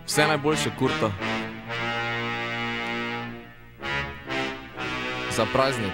Vse najboljše, Kurto. Za praznik.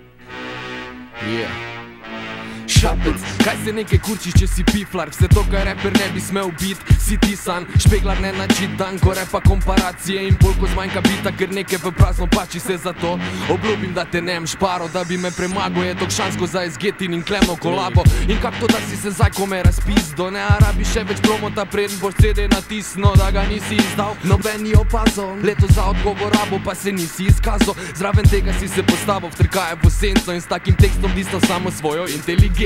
Šapec, kaj se nekaj kurčiš, če si piflar? Vse to, kaj reper ne bi smel bit, si ti san. Špeglar ne načit dan, ko repa komparacije in polko zmanjka bita, ker nekaj v prazno pači se za to. Obljubim, da te nem šparo, da bi me premago, je tokšansko za izgetin in klemno kolabo. In kak to, da si se zdaj kome razpizdo, ne arabi še več promota, preden boš CD natisno, da ga nisi izdal. Noben ni opazil, leto za odgovorabo pa se nisi izkazal. Zraven tega si se postavil, vtrkaje v senco in s takim tekstom distal samo svojo inteligenco.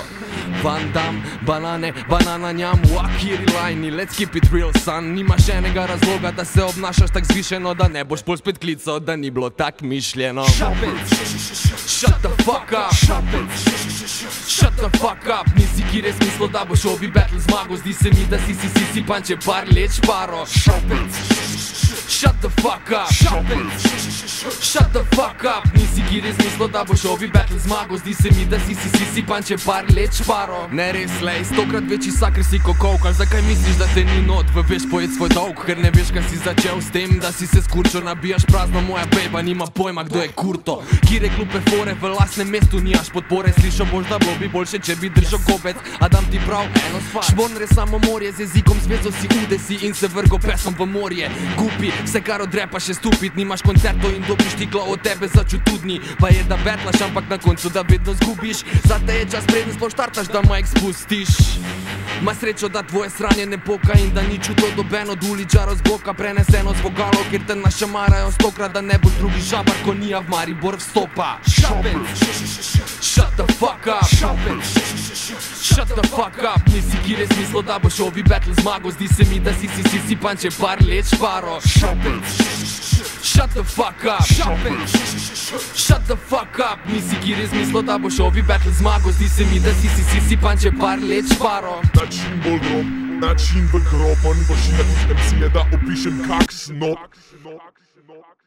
Van Damme, banane, banana njam, wakiri lajni, let's keep it real son. Nimaš enega razloga, da se obnašaš tak zvišeno, da ne boš pol spet klical, da ni bilo tak mišljeno. Šapec, shut the fuck up. Šapec, shut the fuck up. Nisi ki res mislil, da boš obi battle zmagal. Zdi se mi, da si panče par let šparo. Šapec, shut the fuck up. Šapec, shut the fuck up. Nisi ki res mislil, da boš obi battle zmagal. Zdi se mi, da si panče par let šparo. Ne res lej, 100krat večji sakr si kokovkar. Zakaj misliš, da te ni not, veš pojet svoj dolg? Ker ne veš, kaj si začel s tem, da si se skurčo nabijaš prazno. Moja bejba nima pojma, kdo je Kurto. Kire glupe fore v lastnem mestu nimaš podpore. Slišal boš, da bilo bi boljše, če bi držal gobec. A dam ti prav eno stvar, šbornre samo morje. Z jezikom zvezo si udesi in se vrgo pesom v morje. Gupi, vse kar od repa še stupit. Nimaš koncerto in dobiš tiklo od tebe začutudni. Pa je da betlaš, ampak na koncu da vedno zgubiš. Zate je čas preden sploh štartaš, da majk spustiš. Ma srečo, da tvoje sranje ne poka in da ni čuto doben od uličarov z bloka. Preneseno z vogalov, kjer te našamarajo 100krat, da ne boš drugi žabar, ko nija v Maribor vstopa. Šapec, shut the fuck up. Šapec, shut the fuck up. Nisi ki res mislil, da boš obi battle zmagal. Zdi se mi, da si panče par let šparo. Šapec, shut the fuck up. Šapec, shut the fuck up. Nisi ki res mislil, da boš obi battle zmagal. Zdi se mi, da si panče par let šparo. Način bolj grob, način bolj grob. On boš in da MC je, da opišem kak snop.